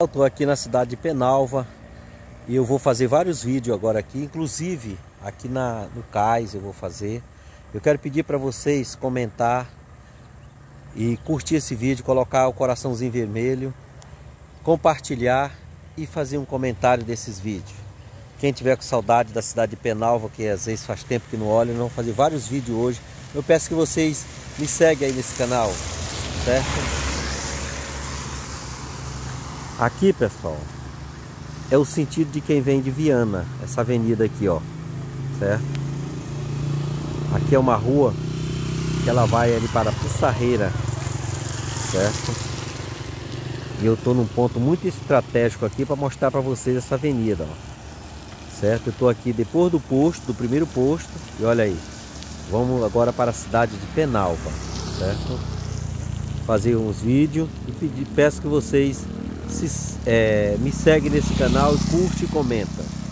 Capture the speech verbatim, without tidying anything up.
Eu estou aqui na cidade de Penalva e eu vou fazer vários vídeos agora aqui, inclusive aqui na, no cais eu vou fazer. Eu quero pedir para vocês comentar e curtir esse vídeo, colocar o coraçãozinho vermelho, compartilhar e fazer um comentário desses vídeos. Quem tiver com saudade da cidade de Penalva, que às vezes faz tempo que não olha, nós vamos fazer vários vídeos hoje. Eu peço que vocês me seguem aí nesse canal, certo? Aqui, pessoal, é o sentido de quem vem de Viana, essa avenida aqui, ó, certo? Aqui é uma rua que ela vai ali para Pissarreira, certo? E eu tô num ponto muito estratégico aqui para mostrar para vocês essa avenida, ó, certo? Eu tô aqui depois do posto, do primeiro posto, e olha aí, vamos agora para a cidade de Penalva, certo? Fazer uns vídeos e pedir, peço que vocês Se, é, me segue nesse canal, curte e comenta.